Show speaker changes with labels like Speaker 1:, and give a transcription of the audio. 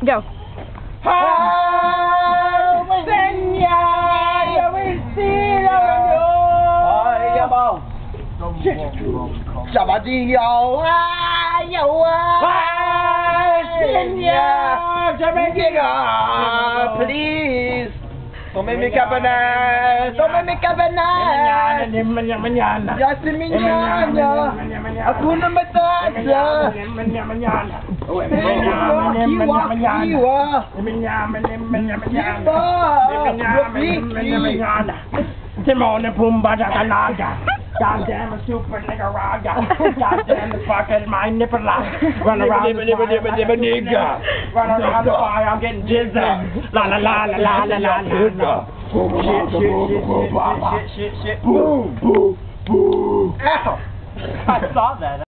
Speaker 1: Go.
Speaker 2: Chào bà chị yêu please. Don't make me cabanas. Don't make me cabanas. Just minyan. Aku na matasa.
Speaker 3: Timon and Pumbaa Naga. Goddamn a super nigga raga. Goddamn the fucking my nipple lock. Run around the fire. Run around the fire, I'm getting dizzy. La la la la la la la la. Shit. Boom, boom, boom. Ow! I saw that.